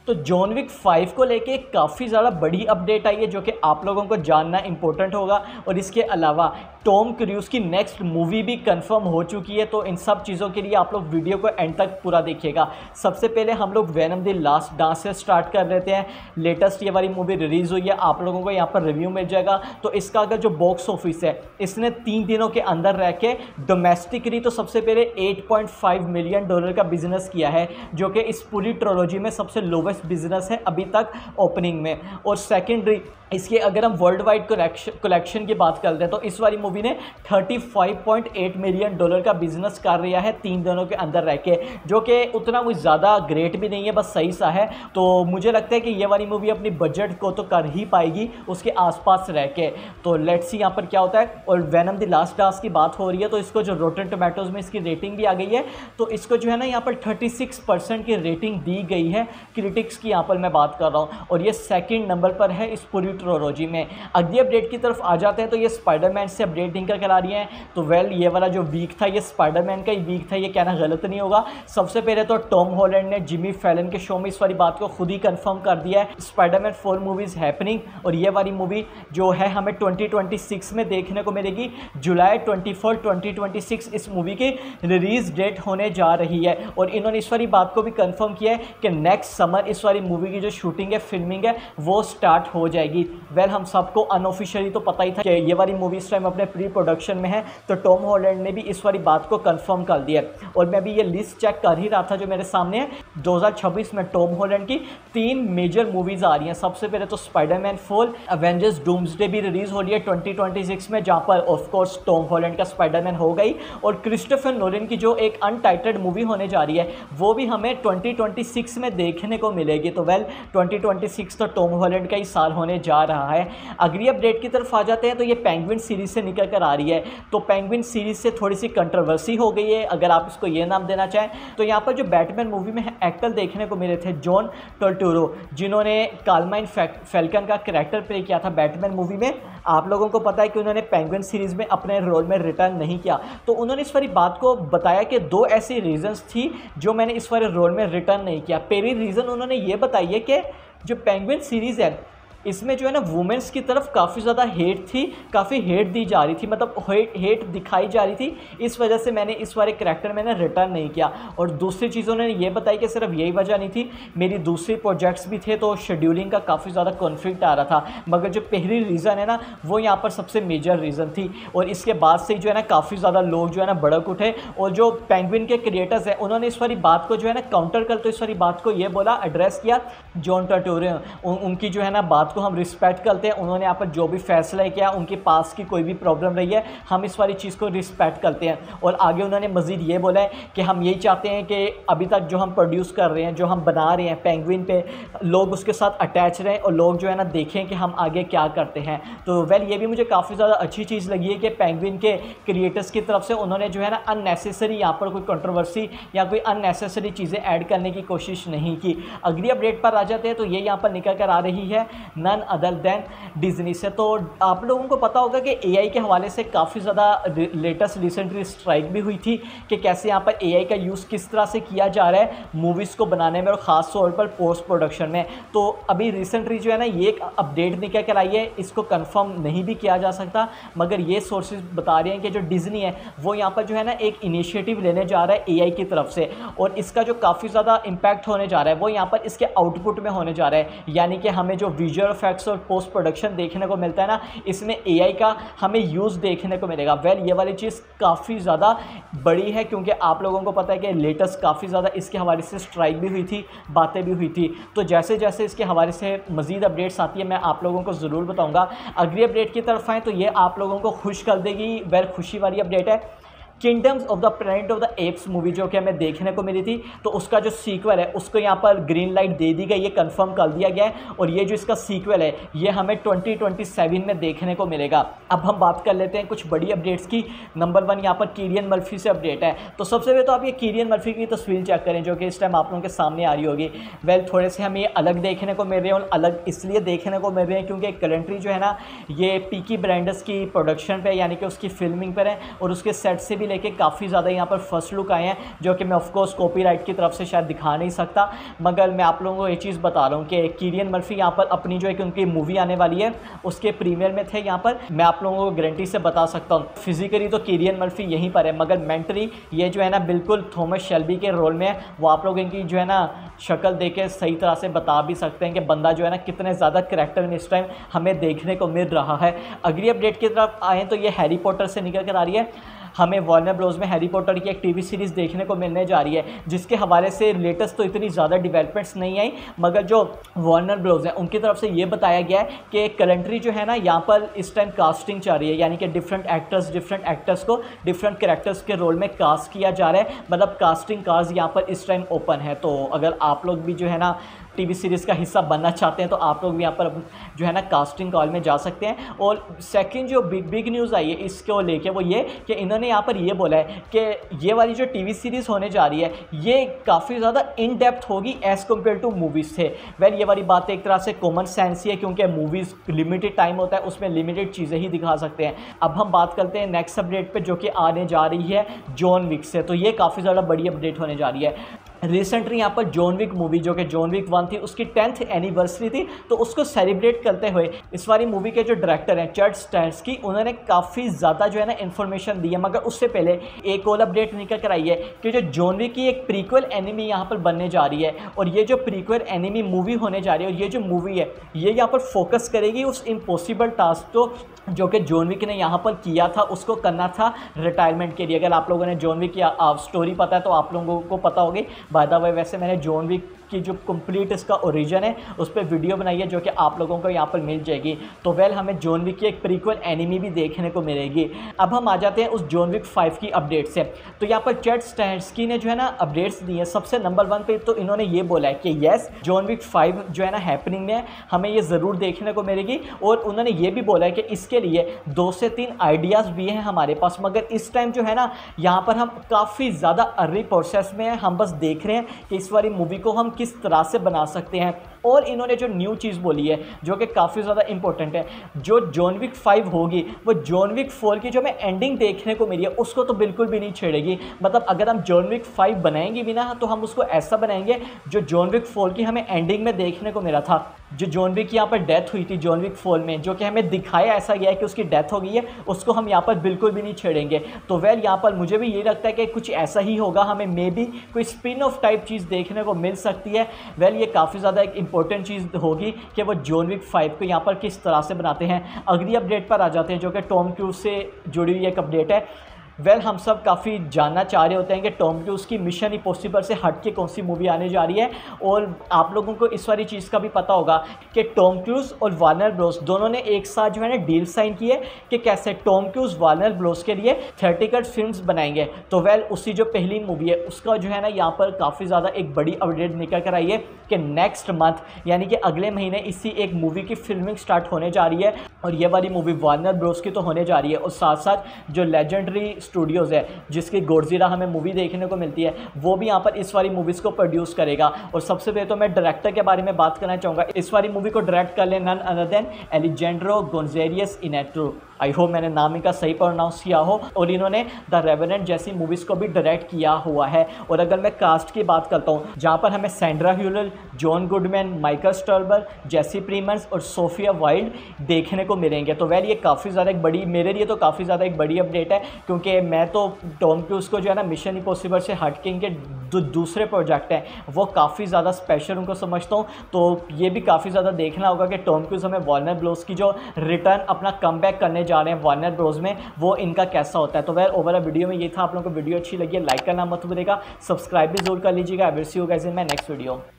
तो John Wick 5 को लेके काफ़ी ज़्यादा बड़ी अपडेट आई है जो कि आप लोगों को जानना इंपॉर्टेंट होगा। और इसके अलावा टॉम क्रूज की नेक्स्ट मूवी भी कंफर्म हो चुकी है। तो इन सब चीज़ों के लिए आप लोग वीडियो को एंड तक पूरा देखिएगा। सबसे पहले हम लोग वेनम द लास्ट डांस से स्टार्ट कर लेते हैं। लेटेस्ट ये वाली मूवी रिलीज़ हुई है, आप लोगों को यहाँ पर रिव्यू मिल जाएगा। तो इसका अगर जो बॉक्स ऑफिस है, इसने 3 दिनों के अंदर रह के डोमेस्टिकली तो सबसे पहले $8.5 मिलियन का बिजनेस किया है, जो कि इस पूरी ट्रोलॉजी में सबसे लोवेस्ट बिजनेस है अभी तक ओपनिंग में। और सेकेंडरी इसके अगर हम वर्ल्ड वाइड कलेक्शन की बात करते हैं तो इस वाली मूवी ने $35.8 मिलियन का बिजनेस कर लिया है 3 दिनों के अंदर रह के, जो कि उतना कोई ज़्यादा ग्रेट भी नहीं है, बस सही सा है। तो मुझे लगता है कि ये वाली मूवी अपनी बजट को तो कर ही पाएगी उसके आसपास रह के। तो लेट्स सी यहाँ पर क्या होता है। और वेनम द लास्ट डांस की बात हो रही है तो इसको जो रोटेन टोमेटोज में इसकी रेटिंग भी आ गई है, तो इसको जो है ना यहाँ पर 36% की रेटिंग दी गई है क्रिटिक्स की, यहाँ पर मैं बात कर रहा हूँ। और ये सेकंड नंबर पर है इस पूरी ट्रोलॉजी में। अगली अपडेट की तरफ आ जाते हैं तो ये स्पाइडरमैन से अपडेट निकल कर आ रही है। तो वेल ये वाला जो वीक था ये स्पाइडरमैन का ही वीक था, ये कहना गलत नहीं होगा। सबसे पहले तो टॉम हॉलैंड ने जिमी फैलन के शो में इस वाली बात को खुद ही कंफर्म कर दिया है, स्पाइडरमैन 4 मूवीज हैपनिंग। और ये वाली मूवी जो है हमें 2026 में देखने को मिलेगी। जुलाई 24, 2026 इस मूवी की रिलीज डेट होने जा रही है। और इन्होंने इस वाली बात को भी कंफर्म किया है कि नेक्स्ट समर इस वाली मूवी की जो शूटिंग है, फिल्मिंग है, वो स्टार्ट हो जाएगी। वेल हम सबको अनऑफिशियली तो पता ही था कि ये वाली मूवी इस टाइम अपने प्री प्रोडक्शन में है। तो टॉम हॉलैंड ने भी इस वाली बात को कंफर्म कर दिया। और मैं भी ये लिस्ट चेक कर ही रहा था जो मेरे सामने है। 2026 में टॉम हॉलैंड की 3 मेजर मूवीज आ रही हैं। सबसे पहले तो स्पाइडरमैन 4, एवेंजर्स डूम्सडे भी रिलीज हो रही है 2026 में, जहाँ पर ऑफकोर्स टॉम हॉलैंड का स्पाइडरमैन हो गई। और क्रिस्टोफर नोलन की जो एक अनटाइटल्ड मूवी होने जा रही है वो भी हमें 2026 में देखने को मिलेगी। तो वेल 2026 तो टॉम हॉलैंड का ही साल होने जा रहा है। अगली अपडेट की तरफ आ जाते हैं तो ये पेंगुइन सीरीज से निकल कर आ रही है। तो पेंगुइन सीरीज से थोड़ी सी कंट्रोवर्सी हो गई है, अगर आप इसको ये नाम देना चाहें। तो यहाँ पर जो बैटमैन मूवी में एक्टर देखने को मिले थे जॉन टर्टुरो, जिन्होंने कार्माइन फैल्कन का कैरेक्टर प्ले किया था बैटमैन मूवी में, आप लोगों को पता है कि उन्होंने पेंगुइन सीरीज में अपने रोल में रिटर्न नहीं किया। तो उन्होंने इस वाली बात को बताया कि 2 ऐसी रीजंस थी जो मैंने इस वाले रोल में रिटर्न नहीं किया। पहली रीज़न उन्होंने ये बताई है कि जो पेंगुइन सीरीज़ है इसमें जो है ना वुमेंस की तरफ काफ़ी ज़्यादा हेट थी, काफ़ी हेट दी जा रही थी, मतलब हेट दिखाई जा रही थी। इस वजह से मैंने इस वाले करैक्टर में रिटर्न नहीं किया। और दूसरी चीज़ उन्होंने ये बताई कि सिर्फ यही वजह नहीं थी, मेरी दूसरी प्रोजेक्ट्स भी थे तो शेड्यूलिंग का काफ़ी ज़्यादा कॉन्फ्लिक्ट आ रहा था। मगर जो पहली रीज़न है ना वो यहाँ पर सबसे मेजर रीज़न थी। और इसके बाद से जो है ना काफ़ी ज़्यादा लोग जो है ना भड़क उठे। और जो पेंगुइन के क्रिएटर्स हैं उन्होंने इस वाली बात को जो है ना काउंटर कर, तो इस वाली बात को ये बोला, एड्रेस किया जॉन टर्टुरो, उनकी जो है ना बात को हम रिस्पेक्ट करते हैं। उन्होंने यहाँ पर जो भी फैसला किया, उनके पास की कोई भी प्रॉब्लम रही है, हम इस वाली चीज़ को रिस्पेक्ट करते हैं। और आगे उन्होंने मज़ीद ये बोला है कि हम यही चाहते हैं कि अभी तक जो हम प्रोड्यूस कर रहे हैं, जो हम बना रहे हैं पेंगुइन पे, लोग उसके साथ अटैच रहें और लोग जो है ना देखें कि हम आगे क्या करते हैं। तो वेल ये भी मुझे काफ़ी ज़्यादा अच्छी चीज़ लगी है कि पेंगुइन के क्रिएटर्स की तरफ से उन्होंने जो है ना अननेसेसरी यहाँ पर कोई कंट्रोवर्सी या कोई अननेसेसरी चीज़ें ऐड करने की कोशिश नहीं की। अगली अपडेट पर आ जाते हैं तो ये यहाँ पर निकल कर आ रही है नन अदर देन डिज्नी से। तो आप लोगों को पता होगा कि एआई के हवाले से काफ़ी ज़्यादा लेटेस्ट रिसेंटली स्ट्राइक भी हुई थी कि कैसे यहाँ पर एआई का यूज़ किस तरह से किया जा रहा है मूवीज़ को बनाने में और ख़ास तौर पर पोस्ट प्रोडक्शन में। तो अभी रिसेंटली जो है ना ये एक अपडेट निकल कर आई है, इसको कंफर्म नहीं भी किया जा सकता, मगर ये सोर्सेज बता रहे हैं कि जो डिज्नी है वो यहाँ पर जो है ना एक इनिशिएटिव लेने जा रहा है एआई की तरफ से। और इसका जो काफ़ी ज़्यादा इम्पैक्ट होने जा रहा है वो यहाँ पर इसके आउटपुट में होने जा रहा है, यानी कि हमें जो विजुअल इफेक्ट्स और पोस्ट प्रोडक्शन देखने को मिलता है ना, इसमें एआई का हमें यूज़ देखने को मिलेगा। वेल ये वाली चीज़ काफ़ी ज़्यादा बड़ी है क्योंकि आप लोगों को पता है कि लेटेस्ट काफ़ी ज़्यादा इसके हवाले से स्ट्राइक भी हुई थी, बातें भी हुई थी। तो जैसे जैसे इसके हवाले से मज़ीद अपडेट्स आती है मैं आप लोगों को ज़रूर बताऊँगा। अगली अपडेट की तरफ आएँ तो ये आप लोगों को खुश कर देगी, वेल खुशी वाली अपडेट है। Kingdoms of the Planet of the Apes movie जो कि हमें देखने को मिली थी, तो उसका जो सीक्वल है उसको यहाँ पर ग्रीन लाइट दे दी गई, ये कंफर्म कर दिया गया है। और ये जो इसका सीक्वल है ये हमें 2027 में देखने को मिलेगा। अब हम बात कर लेते हैं कुछ बड़ी अपडेट्स की। नंबर 1 यहाँ पर किलियन मर्फी से अपडेट है। तो सबसे पहले तो आप ये किलियन मर्फी की तस्वीर चेक करें जो कि इस टाइम आप लोगों के सामने आ रही होगी। वेल थोड़े से हमें अलग देखने को मिल रहे हैं, और अलग इसलिए देखने को मिल रहे हैं क्योंकि कलेंट्री जो है ना ये पीकी ब्लाइंडर्स की प्रोडक्शन पर यानी कि उसकी फिल्मिंग पर है, और उसके सेट से भी भी लेके काफ़ी ज़्यादा यहाँ पर फर्स्ट लुक आए हैं, जो कि मैं ऑफकोर्स कॉपीराइट की तरफ से शायद दिखा नहीं सकता, मगर मैं आप लोगों को ये चीज़ बता रहा हूँ कि किलियन मर्फी यहाँ पर अपनी जो एक उनकी मूवी आने वाली है उसके प्रीमियर में थे यहाँ पर। मैं आप लोगों को गारंटी से बता सकता हूँ फिजिकली तो किलियन मर्फी यहीं पर है, मगर मेंटली ये जो है ना बिल्कुल थॉमस शेल्बी के रोल में है। वो आप लोग इनकी जो है ना शक्ल देख के सही तरह से बता भी सकते हैं कि बंदा जो है ना कितने ज़्यादा करैक्टर में इस टाइम हमें देखने को मिल रहा है। अगली अपडेट की तरफ आएँ तो ये हैरी पॉटर से निकल कर आ रही है। हमें वार्नर ब्रोस में हैरी पॉटर की एक टीवी सीरीज़ देखने को मिलने जा रही है, जिसके हवाले से लेटेस्ट तो इतनी ज़्यादा डेवलपमेंट्स नहीं आई, मगर जो वार्नर ब्रोस है उनकी तरफ से ये बताया गया है कि करंटली जो है ना यहाँ पर इस टाइम कास्टिंग चल रही है, यानी कि डिफरेंट एक्टर्स को डिफरेंट कैरेक्टर्स के रोल में कास्ट किया जा रहा है। मतलब कास्टिंग कार्ड्स यहाँ पर इस टाइम ओपन है। तो अगर आप लोग भी जो है ना टीवी सीरीज़ का हिस्सा बनना चाहते हैं तो आप लोग भी यहाँ पर जो है ना कास्टिंग कॉल में जा सकते हैं। और सेकंड जो बिग न्यूज़ आई है इसको लेके वो ये कि इन्होंने यहाँ पर ये बोला है कि ये वाली जो टीवी सीरीज़ होने जा रही है ये काफ़ी ज़्यादा इन डेप्थ होगी एज़ कम्पेयर टू मूवीज़ थे। वेल ये वाली बात एक तरह से कॉमन सेंस ही है, क्योंकि मूवीज़ लिमिटेड टाइम होता है, उसमें लिमिटेड चीज़ें ही दिखा सकते हैं। अब हम बात करते हैं नेक्स्ट अपडेट पर, जो कि आने जा रही है जॉन विक से। तो ये काफ़ी ज़्यादा बड़ी अपडेट होने जा रही है। रिसेंटली यहाँ पर जॉन विक मूवी, जो कि जॉन विक 1 थी, उसकी 10th एनिवर्सरी थी, तो उसको सेलिब्रेट करते हुए इस वाली मूवी के जो डायरेक्टर हैं चड स्टैंस्की, उन्होंने काफ़ी ज़्यादा जो है ना इन्फॉर्मेशन दी है। मगर उससे पहले एक और अपडेट निकल कर आई है कि जो जॉन विक की एक प्रीक्वल एनिमी यहाँ पर बनने जा रही है, और ये जो प्रीक्वल एनिमी मूवी होने जा रही है, और ये जो मूवी है ये यहाँ पर फोकस करेगी उस इम्पॉसिबल टास्क को जो कि जॉन विक ने यहाँ पर किया था, उसको करना था रिटायरमेंट के लिए। अगर आप लोगों ने जॉन विक की स्टोरी पता है तो आप लोगों को पता होगी। बाय द वे वैसे मैंने जॉन विक की जो कंप्लीट इसका ओरिजिन है उस पर वीडियो बनाई है, जो कि आप लोगों को यहाँ पर मिल जाएगी। तो वेल हमें जॉन विक की एक प्रीक्वल एनिमी भी देखने को मिलेगी। अब हम आ जाते हैं उस जॉन विक 5 की अपडेट से। तो यहाँ पर चड स्टैंस्की ने जो है ना अपडेट्स दी है। सबसे नंबर 1 पे तो इन्होंने ये बोला है कि येस जॉन विक 5 जो है ना हैपनिंग में है, हमें ये ज़रूर देखने को मिलेगी। और उन्होंने ये भी बोला है कि इसके लिए 2 से 3 आइडियाज़ भी हैं हमारे पास, मगर इस टाइम जो है ना यहाँ पर हम काफ़ी ज़्यादा अर्ली प्रोसेस में हैं। हम बस देख रहे हैं कि इस वाली मूवी को हम किस तरह से बना सकते हैं। और इन्होंने जो न्यू चीज़ बोली है जो कि काफ़ी ज़्यादा इंपॉर्टेंट है, जो जॉन विक 5 होगी वो जॉन विक 4 की जो हमें एंडिंग देखने को मिली है उसको तो बिल्कुल भी नहीं छेड़ेगी। मतलब अगर हम जॉन विक 5 बनाएंगे भी ना तो हम उसको ऐसा बनाएंगे जो जॉन विक 4 की हमें एंडिंग में देखने को मिला था। जो जॉन विक की यहाँ पर डेथ हुई थी जॉन विक 4 में, जो कि हमें दिखाया ऐसा गया है कि उसकी डेथ हो गई है, उसको हम यहाँ पर बिल्कुल भी नहीं छेड़ेंगे। तो वेल यहाँ पर मुझे भी ये लगता है कि कुछ ऐसा ही होगा, हमें मे बी कोई स्पिन ऑफ टाइप चीज़ देखने को मिल सकती है। वेल ये काफ़ी ज़्यादा एक इंपॉर्टेंट चीज़ होगी कि वो जॉन विक 5 को यहाँ पर किस तरह से बनाते हैं। अगली अपडेट पर आ जाते हैं, जो कि टॉम क्रूज से जुड़ी हुई एक अपडेट है। वेल हम सब काफ़ी जानना चाह रहे होते हैं कि टॉम क्रूज की मिशन इम्पॉसिबल से हट के कौन सी मूवी आने जा रही है। और आप लोगों को इस वाली चीज़ का भी पता होगा कि टॉम क्रूज और वार्नर ब्रोस दोनों ने एक साथ जो है ना डील साइन की है कि कैसे टॉम क्रूज वार्नर ब्रोस के लिए थिएट्रिकल फिल्म्स बनाएंगे। तो वेल उसी जो पहली मूवी है उसका जो है ना यहाँ पर काफ़ी ज़्यादा एक बड़ी अपडेट निकल कर आई है कि नेक्स्ट मंथ यानी कि अगले महीने इसी एक मूवी की फिल्मिंग स्टार्ट होने जा रही है। और ये वाली मूवी वार्नर ब्रोस की तो होने जा रही है, और साथ साथ जो लेजेंडरी स्टूडियोज़ है जिसकी गॉडजिला हमें मूवी देखने को मिलती है वो भी यहाँ पर इस वाली मूवीज़ को प्रोड्यूस करेगा। और सबसे पहले तो मैं डायरेक्टर के बारे में बात करना चाहूँगा। इस वाली मूवी को डायरेक्ट कर ले none other than Alejandro Gonzalez Inarritu. I hope मैंने नाम इनका सही प्रोनाउंस किया हो। और इन्होंने द रेवेनेंट जैसी मूवीज़ को भी डायरेक्ट किया हुआ है। और अगर मैं कास्ट की बात करता हूँ, जहाँ पर हमें Sandra Huller, John Goodman, Michael Stuhlbarg, Jesse Plemons और सोफिया वाइल्ड देखने को मिलेंगे। तो वेल ये काफ़ी ज़्यादा एक बड़ी, मेरे लिए तो काफ़ी ज़्यादा एक बड़ी अपडेट है, क्योंकि मैं तो टॉम क्रूज को जो है ना मिशन इम्पॉसिबल से हट के इनके दूसरे प्रोजेक्ट हैं वो काफ़ी ज़्यादा स्पेशल उनको समझता हूँ। तो ये भी काफ़ी ज़्यादा देखना होगा कि टॉम क्रूज हमें वार्नर ब्रोस की जो रिटर्न अपना कमबैक करने जा रहे हैं वार्नर ब्रोस में, वो इनका कैसा होता है। तो वेल ओवरऑल वीडियो में ये था। आप लोगों को वीडियो अच्छी लगी है लाइक करना मत भूलिएगा, सब्सक्राइब भी जरूर कर लीजिएगा। I will see you guys in my next video.